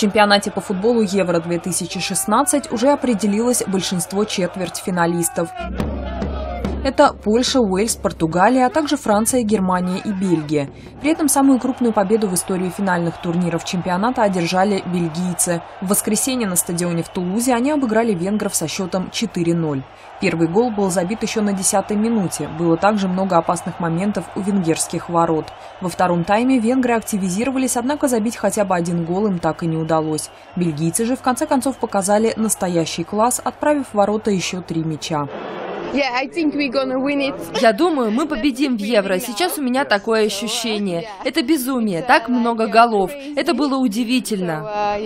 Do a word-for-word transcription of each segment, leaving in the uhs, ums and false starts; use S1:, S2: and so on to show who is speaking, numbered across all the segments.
S1: чемпионате по футболу Евро две тысячи шестнадцать уже определилось большинство четвертьфиналистов. Это Польша, Уэльс, Португалия, а также Франция, Германия и Бельгия. При этом самую крупную победу в истории финальных турниров чемпионата одержали бельгийцы. В воскресенье на стадионе в Тулузе они обыграли венгров со счетом четыре ноль. Первый гол был забит еще на десятой минуте. Было также много опасных моментов у венгерских ворот. Во втором тайме венгры активизировались, однако забить хотя бы один гол им так и не удалось. Бельгийцы же в конце концов показали настоящий класс, отправив в ворота еще три мяча.
S2: Я думаю, мы победим в Евро. Сейчас у меня такое ощущение. Это безумие. Так много голов. Это было удивительно.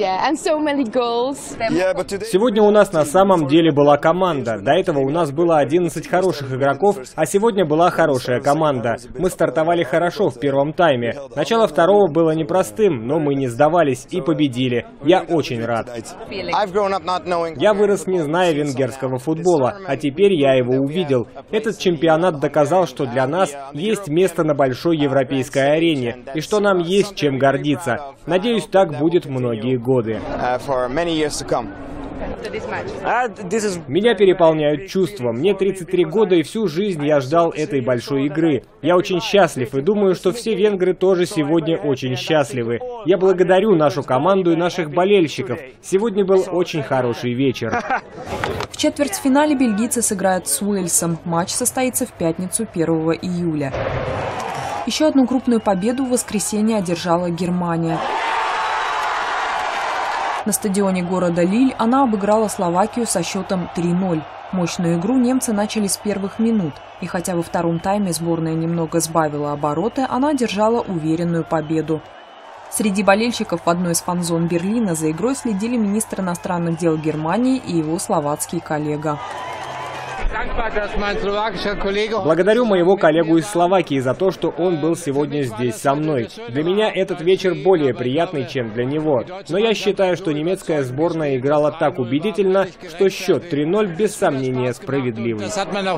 S3: Сегодня у нас на самом деле была команда. До этого у нас было одиннадцать хороших игроков, а сегодня была хорошая команда. Мы стартовали хорошо в первом тайме. Начало второго было непростым, но мы не сдавались и победили. Я очень рад. Я вырос, не зная венгерского футбола, а теперь я его увидел. Этот чемпионат доказал, что для нас есть место на большой европейской арене и что нам есть чем гордиться. Надеюсь, так будет многие годы. Меня переполняют чувства. Мне тридцать три года, и всю жизнь я ждал этой большой игры. Я очень счастлив и думаю, что все венгры тоже сегодня очень счастливы. Я благодарю нашу команду и наших болельщиков. Сегодня был очень хороший вечер.
S1: В четвертьфинале бельгийцы сыграют с Уэльсом. Матч состоится в пятницу первого июля. Еще одну крупную победу в воскресенье одержала Германия. На стадионе города Лиль она обыграла Словакию со счетом три ноль. Мощную игру немцы начали с первых минут. И хотя во втором тайме сборная немного сбавила обороты, она одержала уверенную победу. Среди болельщиков в одной из фан-зон Берлина за игрой следили министр иностранных дел Германии и его словацкий коллега.
S3: Благодарю моего коллегу из Словакии за то, что он был сегодня здесь со мной. Для меня этот вечер более приятный, чем для него. Но я считаю, что немецкая сборная играла так убедительно, что счет три ноль без сомнения справедливый.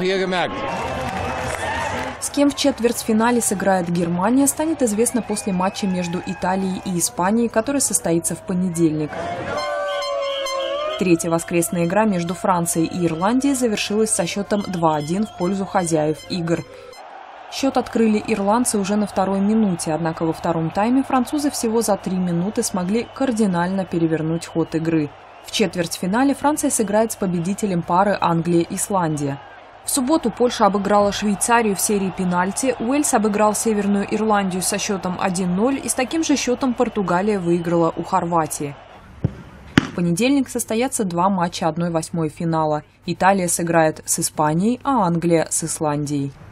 S1: С кем в четвертьфинале сыграет Германия, станет известно после матча между Италией и Испанией, который состоится в понедельник. Третья воскресная игра между Францией и Ирландией завершилась со счетом два один в пользу хозяев игр. Счет открыли ирландцы уже на второй минуте, однако во втором тайме французы всего за три минуты смогли кардинально перевернуть ход игры. В четвертьфинале Франция сыграет с победителем пары Англия-Исландия. В субботу Польша обыграла Швейцарию в серии пенальти, Уэльс обыграл Северную Ирландию со счетом один ноль и с таким же счетом Португалия выиграла у Хорватии. В понедельник состоятся два матча одной восьмой финала. Италия сыграет с Испанией, а Англия с Исландией.